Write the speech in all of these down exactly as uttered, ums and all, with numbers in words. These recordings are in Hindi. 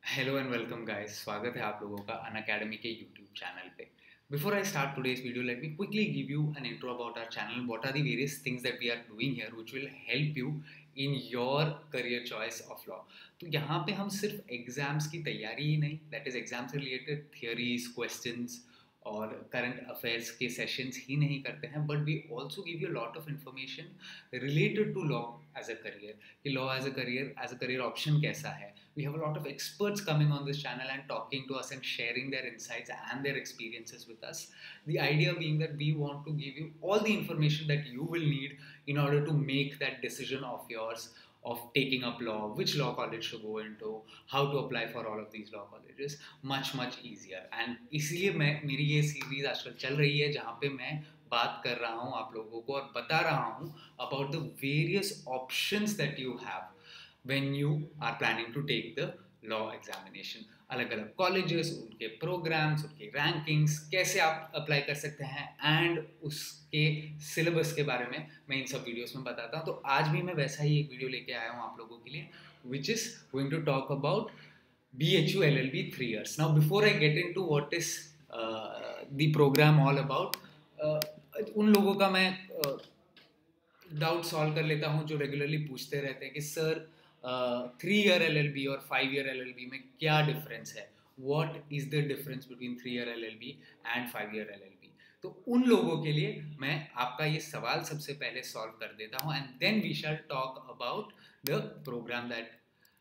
हेलो एंड वेलकम गाइस, स्वागत है आप लोगों का अनअकैडमी के यूट्यूब चैनल पे। Before I start today's video, let me quickly give you an intro about our channel, what are the various things that we are doing here which will help you in your career choice of law. तो यहाँ पे हम सिर्फ एग्जाम्स की तैयारी ही नहीं, दैट इज एग्जाम से रिलेटेड थियोरीज, क्वेश्चंस और करंट अफेयर्स के सेशंस ही नहीं करते हैं, but we also give you lot of information related to law as a career, कि law as a career as a career option कैसा है. We have a lot of experts coming on this channel and talking to us and sharing their insights and their experiences with us. The idea being that we want to give you all the information that you will need in order to make that decision of yours of taking up law, which law college to go into, how to apply for all of these law colleges, much much easier. And इसलिए मैं मेरी ये सीरीज आजकल चल रही है जहाँ पे मैं बात कर रहा हूँ आप लोगों को और बता रहा हूँ about the various options that you have when you are planning to take the law examination. अलग अलग कॉलेजेस, उनके प्रोग्राम्स, उनके रैंकिंग्स, कैसे आप अप्लाई कर सकते हैं एंड उसके सिलेबस के बारे में मैं इन सब वीडियोस में बताता हूँ. तो आज भी मैं वैसा ही एक वीडियो लेके आया हूँ आप लोगों के लिए, which is going to talk about B H U L L B three years. Now before I get into what is uh, the program all about, uh, उन लोगों का मैं डाउट uh, सॉल्व कर लेता हूँ जो रेगुलरली पूछते रहते हैं कि sir three year L L B और five year L L B में क्या डिफरेंस है, what is the difference between three year L L B and five year L L B. तो उन लोगों के लिए मैं आपका ये सवाल सबसे पहले सॉल्व कर देता हूँ and then we shall talk about the program that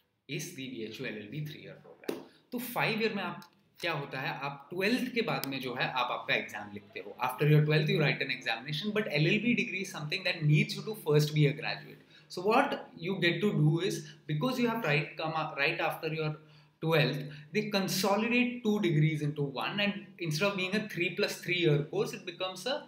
is the B H U L L B three year program. तो फाइव ईयर में आप क्या होता है, आप ट्वेल्थ के बाद में जो है आप आपका एग्जाम लिखते हो. After your twelfth you write an examination, but L L B degree is something that needs you to first be a graduate. So what you get to do is, because you have right come right after your twelfth, they consolidate two degrees into one, and instead of being a three plus three year course, it becomes a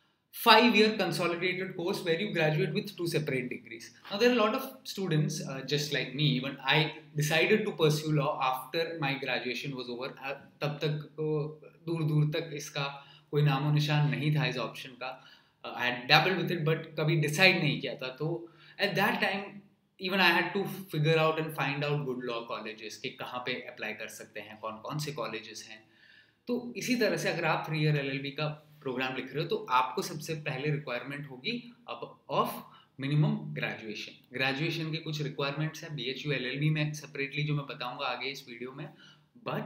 five year consolidated course where you graduate with two separate degrees. Now there are a lot of students uh, just like me. Even I decided to pursue law after my graduation was over. uh, तब तक तो दूर दूर तक इसका कोई नामो निशान नहीं था इस ऑप्शन का. I had dabbled with it but कभी डिसाइड नहीं किया था. तो at that time even I had to figure out and find out good law colleges कि कहाँ पे अप्लाई कर सकते हैं, कौन कौन से कॉलेजेस हैं. तो इसी तरह से अगर आप three year L L B का प्रोग्राम लिख रहे हो तो आपको सबसे पहले रिक्वायरमेंट होगी अब ऑफ मिनिमम ग्रेजुएशन. ग्रेजुएशन के कुछ रिक्वायरमेंट्स हैं B H U L L B में सेपरेटली जो मैं बताऊंगा आगे इस वीडियो में, बट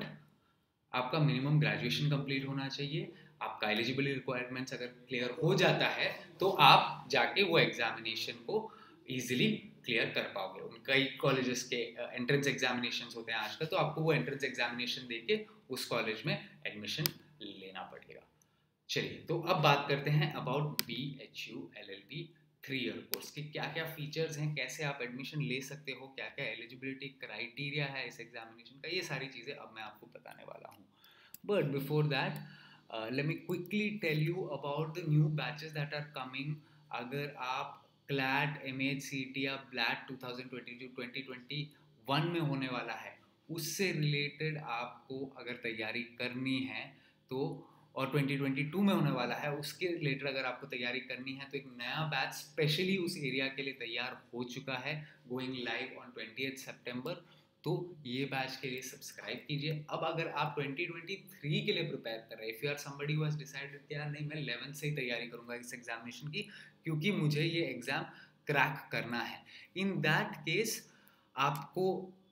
आपका मिनिमम ग्रेजुएशन कंप्लीट होना चाहिए. आपका एलिजिबिलिटी रिक्वायरमेंट्स अगर क्लियर हो जाता है तो आप जाके वो एग्जामिनेशन को ईजिली क्लियर कर पाओगे. उन कई कॉलेजेस के एंट्रेंस एग्जामिनेशंस होते हैं आजकल, तो आपको वो एंट्रेंस एग्जामिनेशन देके उस कॉलेज में एडमिशन लेना पड़ेगा. चलिए, तो अब बात करते हैं about B H U L L B three year course के क्या क्या फीचर्स हैं, कैसे आप एडमिशन ले सकते हो, क्या क्या एलिजिबिलिटी क्राइटेरिया है इस एग्जामिनेशन का. ये सारी चीज़ें अब मैं आपको बताने वाला हूँ. But before that let me quickly tell you about the new batches that are coming. अगर आप CLAT, M H C T या BLAT two thousand twenty to twenty twenty one में होने वाला है, उससे रिलेटेड आपको अगर तैयारी करनी है तो, और ट्वेंटी ट्वेंटी टू में होने वाला है उसके रिलेटेड अगर आपको तैयारी करनी है, तो एक नया बैच स्पेशली उस एरिया के लिए तैयार हो चुका है, going live on twentieth September. तो ये बैच के लिए सब्सक्राइब कीजिए. अब अगर आप ट्वेंटी ट्वेंटी थ्री के लिए प्रिपेयर कर रहे हैं, if you are somebody who has decided कि यार नहीं मैं इलेवेंथ से ही तैयारी करूंगा इस एग्जामिनेशन की क्योंकि मुझे ये एग्जाम क्रैक करना है, इन दैट केस आपको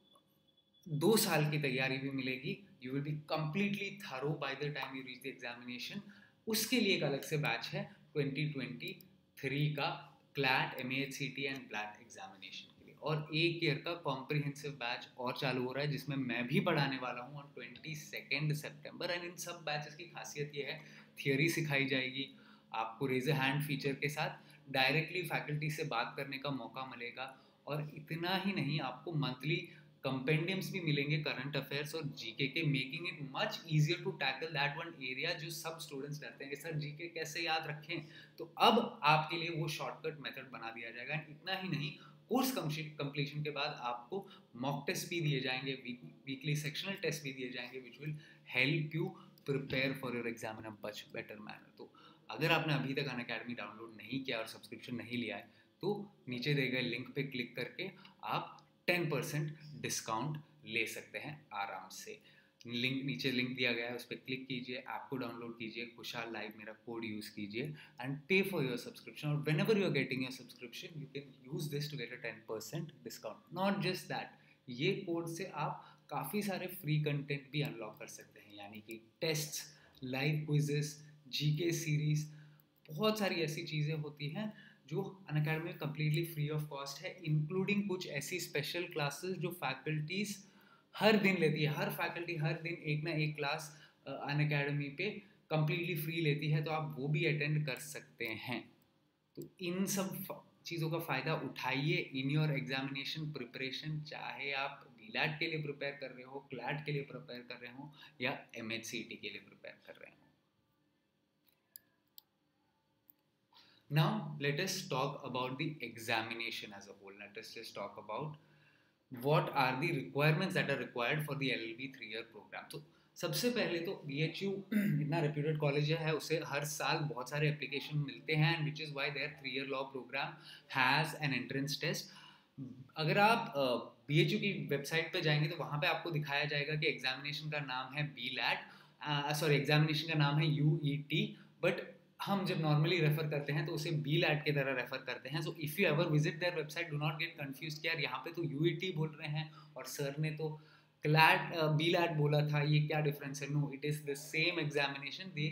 दो साल की तैयारी भी मिलेगी. You will be completely thorough by the time you reach the examination. उसके लिए एक अलग से बैच है ट्वेंटी ट्वेंटी थ्री का CLAT, M H C T and BLAT examination के लिए, और एक ईयर का कॉम्प्रिहेंसिव बैच और चालू हो रहा है जिसमें मैं भी पढ़ाने वाला हूँ ऑन ट्वेंटी सेकेंड सितंबर. एंड इन सब बैचेस की खासियत ये है, थियोरी सिखाई जाएगी, आपको रेज अ हैंड फीचर के साथ डायरेक्टली फैकल्टी से बात करने का मौका मिलेगा, और इतना ही नहीं आपको मंथली कंपेंडियम्स भी मिलेंगे करंट अफेयर्स और जीके के, making it much easier to tackle that one area जो सब स्टूडेंट्स डरते हैं कि सर जीके कैसे याद रखें. तो अब आपके लिए वो शॉर्टकट मेथड बना दिया जाएगा. एंड इतना ही नहीं, कोर्स कंप्लीशन के बाद आपको मॉक टेस्ट भी दिए जाएंगे, वीकली सेक्शनल टेस्ट भी दिए जाएंगे which will help you prepare for your exam in a much better manner. तो अगर आपने अभी तक अनअकैडमी डाउनलोड नहीं किया और सब्सक्रिप्शन नहीं लिया है तो नीचे दिए गए लिंक पे क्लिक करके आप टेन परसेंट डिस्काउंट ले सकते हैं आराम से। लिंक नीचे लिंक दिया गया है, उस पर क्लिक कीजिए, ऐप को डाउनलोड कीजिए, खुशहाल लाइव मेरा कोड यूज़ कीजिए and pay for your subscription. और whenever you are getting your subscription you can use this to get a ten percent discount. Not just that, ये कोड से आप काफ़ी सारे फ्री कंटेंट भी अनलॉक कर सकते हैं, यानी कि test, live quizzes, GK series, बहुत सारी ऐसी चीज़ें होती हैं जो अनअकैडमी में कम्प्लीटली फ्री ऑफ कॉस्ट है, इंक्लूडिंग कुछ ऐसी स्पेशल क्लासेस जो फैकल्टीज हर दिन लेती है। हर फैकल्टी हर दिन एक ना एक क्लास अनअकैडमी पे कम्प्लीटली फ्री लेती है, तो आप वो भी अटेंड कर सकते हैं। तो इन सब चीज़ों का फ़ायदा उठाइए इन योर एग्जामिनेशन प्रिपरेशन, चाहे आप बीलैट के लिए प्रिपेयर कर रहे हो, क्लैट के लिए प्रिपेयर कर रहे हो या एमएचसीटी के लिए प्रिपेयर कर रहे हो। Now let us talk about the examination as a whole. Let us just talk about what are the requirements that are required for the L L B three year program. So सबसे पहले तो B H U इतना रेप्यूटेड कॉलेज है, उसे हर साल बहुत सारे एप्लीकेशन मिलते हैं, and which is why their three year law program has an entrance test. अगर आप बी एच यू की वेबसाइट पे जाएंगे तो वहाँ पे आपको दिखाया जाएगा कि एग्जामिनेशन का नाम है बी लैट, सॉरी एग्जामिनेशन का नाम है यू ई टी, बट हम जब नॉर्मली रेफर करते हैं तो उसे बी लैट की तरह रेफर करते हैं। So if you ever visit their website do not get confuse कि यार यहाँ पे तो यू ई टी बोल रहे हैं और सर ने तो क्लैट बी लैट बोला था, ये क्या डिफरेंस है। No, it is the same examination, they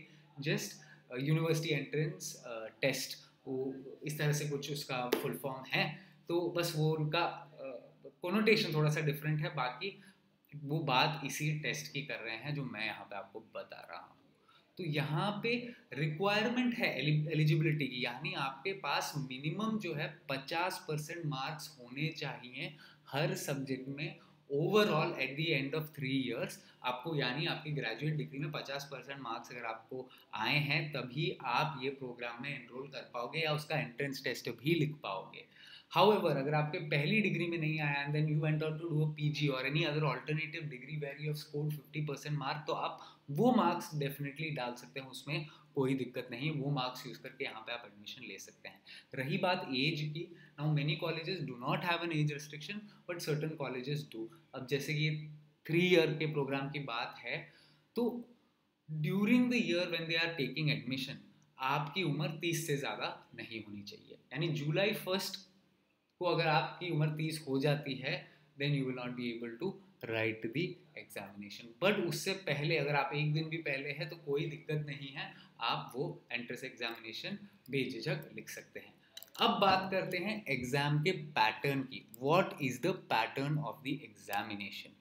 just university entrance test, वो इस तरह से कुछ उसका फुल फॉर्म है। तो बस वो उनका कोनोटेशन uh, थोड़ा सा डिफरेंट है, बाकी वो बात इसी टेस्ट की कर रहे हैं जो मैं यहाँ पे आपको बता रहा हूँ। तो यहाँ पे रिक्वायरमेंट है एलिजिबिलिटी की, यानी आपके पास मिनिमम जो है पचास परसेंट मार्क्स होने चाहिए हर सब्जेक्ट में overall at the end of three years आपको, यानी आपकी ग्रेजुएट डिग्री में पचास परसेंट मार्क्स अगर आपको आए हैं तभी आप ये प्रोग्राम में एनरोल कर पाओगे या उसका एंट्रेंस टेस्ट भी लिख पाओगे। However, अगर आपके पहली डिग्री में नहीं आया and then you went on to do a PG और any other alternative degree where you have scored fifty percent mark, तो आप वो मार्क्स डेफिनेटली डाल सकते हैं, उसमें कोई दिक्कत नहीं, वो मार्क्स यूज करके यहाँ पे आप एडमिशन ले सकते हैं। रही बात एज की, now many colleges do not have an age restriction but certain colleges do. अब जैसे कि थ्री ईयर के प्रोग्राम की बात है तो during the year when they are taking admission आपकी उम्र तीस से ज़्यादा नहीं होनी चाहिए, यानी जुलाई फर्स्ट को अगर आपकी उम्र तीस हो जाती है then you will not be able to write the examination. But उससे पहले अगर आप एक दिन भी पहले है तो कोई दिक्कत नहीं है, आप वो एंट्रेंस एग्जामिनेशन बेझिझक लिख सकते हैं। अब बात करते हैं एग्जाम के पैटर्न की। What is the pattern of the examination?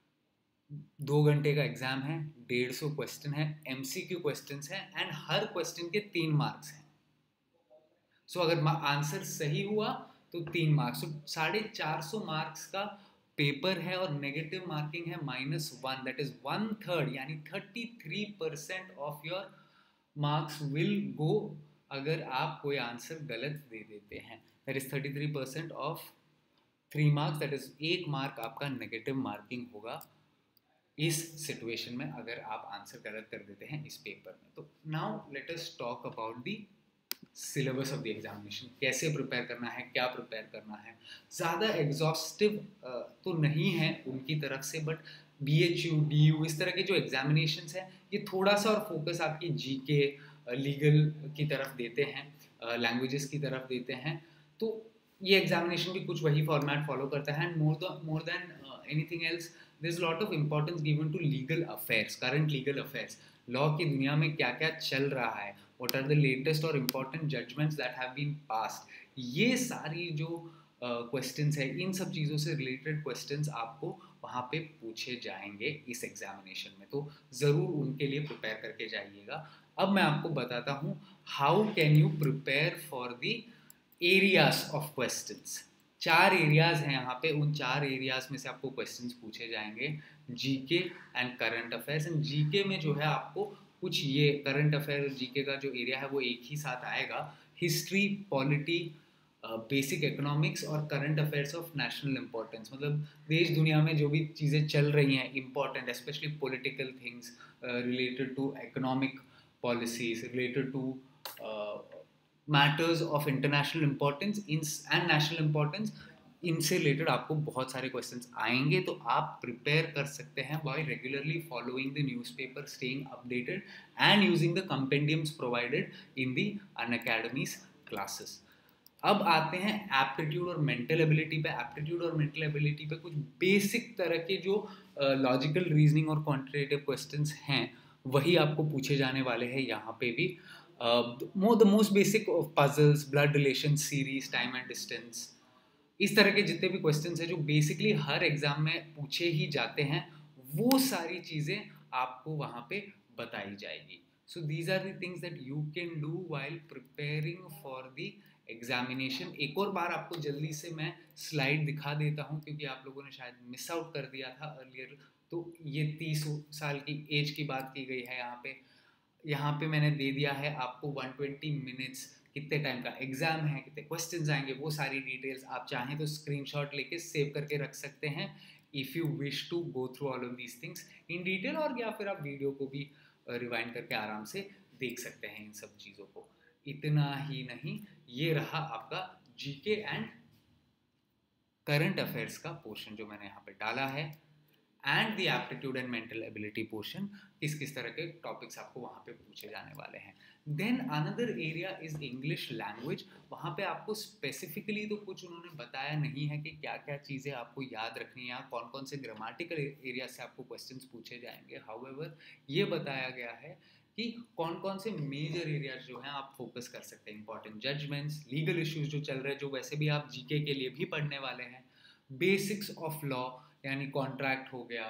दो घंटे का एग्जाम है, डेढ़ सौ क्वेश्चन है, एमसीक्यू क्वेश्चंस है एंड हर क्वेश्चन के तीन मार्क्स हैं। सो so, अगर आंसर सही हुआ तो तीन मार्क्स, तो साढ़े चार सौ मार्क्स का पेपर है और नेगेटिव मार्किंग है minus one, that is one third, यानी thirty three percent of your marks will go अगर आप कोई आंसर गलत दे देते हैं। That is thirty three percent of three marks, that is एक मार्क आपका नेगेटिव मार्किंग होगा इस सिचुएशन में अगर आप आंसर गलत कर देते हैं इस पेपर में। तो now let us talk about the syllabus of the examination, कैसे प्रिपेयर करना है, क्या प्रिपेयर करना है। ज़्यादा एग्जॉस्टिव तो नहीं है उनकी तरफ से, but B H U D U इस तरह के जो एग्जामिनेशंस हैं ये थोड़ा सा और फोकस आपकी जी के लीगल की तरफ देते हैं, लैंग्वेजेस की तरफ देते हैं। तो ये एग्जामिनेशन भी कुछ वही फॉर्मेट फॉलो करता है and more more than anything else there is lot of importance given to legal affairs, current legal affairs, law की दुनिया में क्या क्या चल रहा है, what are the latest or important judgments that have been passed। ये सारी जो क्वेश्चंस uh, है, इन सब चीज़ों से रिलेटेड क्वेश्चंस आपको वहाँ पे पूछे जाएंगे इस एग्जामिनेशन में, तो ज़रूर उनके लिए प्रिपेयर करके जाइएगा। अब मैं आपको बताता हूँ how can you prepare for the areas of questions. चार एरियाज हैं यहाँ पे, उन चार एरियाज में से आपको क्वेश्चंस पूछे जाएंगे, GK and current affairs. And GK में जो है आपको कुछ ये करंट अफेयर जीके का जो एरिया है वो एक ही साथ आएगा, हिस्ट्री, पॉलिटी, बेसिक इकोनॉमिक्स और current affairs of national importance, मतलब देश दुनिया में जो भी चीज़ें चल रही हैं important, specially political things related to economic policies, related to matters of international importance in and national importance, इनसे रिलेटेड आपको बहुत सारे क्वेश्चंस आएंगे, तो आप प्रिपेयर कर सकते हैं by regularly following the newspaper, staying updated and using the compendiums provided in the Unacademy's classes. अब आते हैं एप्टीट्यूड और मेंटल एबिलिटी पे। एप्टीट्यूड और मेंटल एबिलिटी पे कुछ बेसिक तरह के जो लॉजिकल रीजनिंग और क्वांटिटेटिव क्वेश्चंस हैं वही आपको पूछे जाने वाले हैं यहाँ पे भी। The most basic puzzles, blood relation series, time and distance, इस तरह के जितने भी क्वेश्चंस हैं जो बेसिकली हर एग्जाम में पूछे ही जाते हैं, वो सारी चीज़ें आपको वहाँ पे बताई जाएगी। So these are the things that you can do while preparing for the examination. एक और बार आपको जल्दी से मैं स्लाइड दिखा देता हूँ क्योंकि आप लोगों ने शायद मिस आउट कर दिया था अर्लियर। तो ये तीस साल की एज की बात की गई है यहाँ पे। यहाँ पे मैंने दे दिया है आपको वन ट्वेंटी मिनट्स, कितने टाइम का एग्जाम है, कितने क्वेश्चंस आएंगे, वो सारी डिटेल्स आप चाहें तो स्क्रीनशॉट लेके सेव करके रख सकते हैं if you wish to go through all of these things in detail, और या फिर आप वीडियो को भी रिवाइंड करके आराम से देख सकते हैं इन सब चीज़ों को। इतना ही नहीं, ये रहा आपका जीके एंड करंट अफेयर्स का पोर्शन जो मैंने यहाँ पे डाला है, and the aptitude and mental ability portion, किस किस तरह के टॉपिक्स आपको वहाँ पे पूछे जाने वाले हैं। Then another area is English language. वहाँ पे आपको स्पेसिफिकली तो कुछ उन्होंने बताया नहीं है कि क्या क्या चीज़ें आपको याद रखनी है, कौन कौन से ग्रामेटिकल एरिया से आपको क्वेश्चंस पूछे जाएंगे। हाउएवर ये बताया गया है कि कौन कौन से मेजर एरियाज जो हैं आप फोकस कर सकते हैं। इंपॉर्टेंट जजमेंट्स, लीगल इश्यूज जो चल रहे हैं, जो वैसे भी आप जीके के लिए भी पढ़ने वाले हैं, बेसिक्स ऑफ लॉ यानी कॉन्ट्रैक्ट हो गया,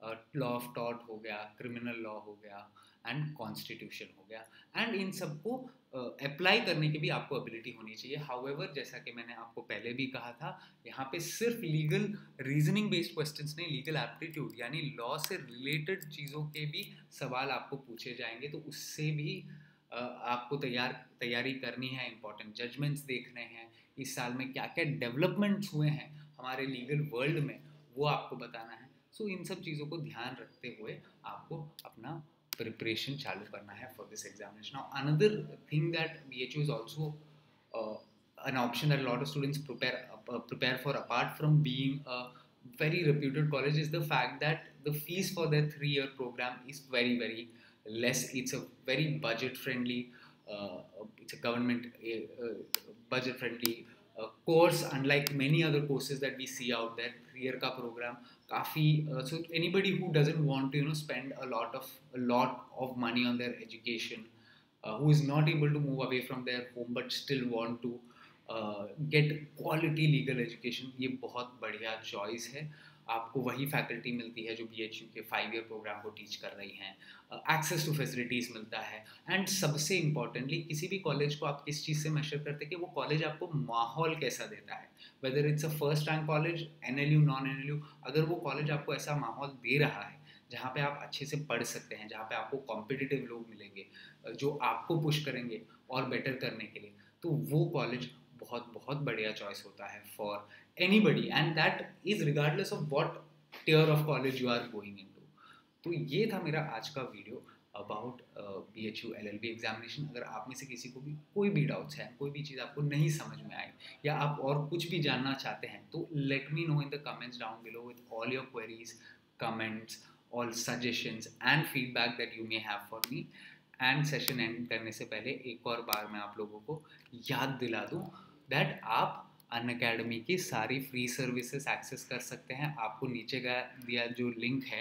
लॉ ऑफ टॉर्ट हो गया, क्रिमिनल लॉ हो गया एंड कॉन्स्टिट्यूशन हो गया, एंड इन सबको अप्लाई uh, करने की भी आपको एबिलिटी होनी चाहिए। हाउएवर जैसा कि मैंने आपको पहले भी कहा था, यहाँ पे सिर्फ लीगल रीजनिंग बेस्ड क्वेश्चंस नहीं, लीगल एप्टीट्यूड यानी लॉ से रिलेटेड चीज़ों के भी सवाल आपको पूछे जाएंगे, तो उससे भी uh, आपको तैयार तैयारी करनी है। इंपॉर्टेंट जजमेंट्स देखने हैं, इस साल में क्या क्या डेवलपमेंट्स हुए हैं हमारे लीगल वर्ल्ड में, वो आपको बताना है। सो so, इन सब चीज़ों को ध्यान रखते हुए आपको अपना प्रिपरेशन चालू करना है for this examination. Now another thing that B H U is also uh, an option that a lot of students prepare uh, prepare for, apart from being a very reputed college, is the fact that the fees for their three year program is very very less. It's a very budget friendly uh, it's a government uh, budget friendly uh, course, unlike many other courses that we see out there. three year का program काफ़ी uh, so anybody who doesn't want to you know spend a lot of a lot of money on their education, uh, who is not able to move away from their home but still want to uh, get quality legal education, ये बहुत बढ़िया choice है। आपको वही फैकल्टी मिलती है जो B H U के फाइव ईयर प्रोग्राम को टीच कर रही हैं, एक्सेस टू फैसिलिटीज़ मिलता है, एंड सबसे इम्पॉर्टेंटली किसी भी कॉलेज को आप किस चीज़ से मेजर करते हैं कि वो कॉलेज आपको माहौल कैसा देता है। Whether it's a first rank college, N L U, non N L U, अगर वो कॉलेज आपको ऐसा माहौल दे रहा है जहाँ पे आप अच्छे से पढ़ सकते हैं, जहाँ पे आपको कॉम्पिटिटिव लोग मिलेंगे जो आपको पुश करेंगे और बेटर करने के लिए, तो वो कॉलेज बहुत बहुत बढ़िया चॉइस होता है for anybody, and that is regardless of what tier of college you are going into. तो ये था मेरा आज का video about B H U L L B examination. अगर आप में से किसी को भी कोई भी डाउट्स है, कोई भी चीज़ आपको नहीं समझ में आई, या आप और कुछ भी जानना चाहते हैं, तो let me know in the comments down below with all your queries, comments, all suggestions and feedback that you may have for me. And session end करने से पहले एक और बार मैं आप लोगों को याद दिला दूँ दैट आप अनअकैडमी की सारी फ्री सर्विसेज एक्सेस कर सकते हैं। आपको नीचे का दिया जो लिंक है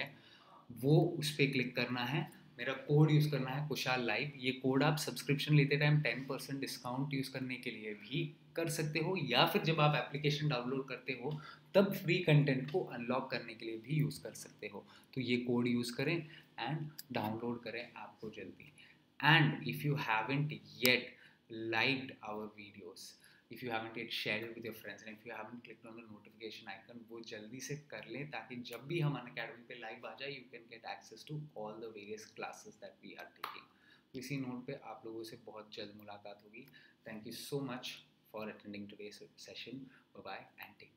वो उस पर क्लिक करना है, मेरा कोड यूज़ करना है कुशाल लाइव। ये कोड आप सब्सक्रिप्शन लेते time ten percent discount use करने के लिए भी कर सकते हो, या फिर जब आप एप्लीकेशन डाउनलोड करते हो तब फ्री कंटेंट को अनलॉक करने के लिए भी यूज़ कर सकते हो। तो ये कोड यूज़ करें एंड डाउनलोड करें ऐप को जल्दी। And if you haven't yet liked our videos, if you haven't yet shared it with your friends, and if you haven't clicked on the notification icon, वो जल्दी से कर लें ताकि जब भी हम अनअकैडमी पे लाइव आ जाए you can get access to all the various classes that we are taking. तो इसी नोट पे आप लोगों से बहुत जल्द मुलाकात होगी। Thank you so much for attending today's session. Bye bye and take care.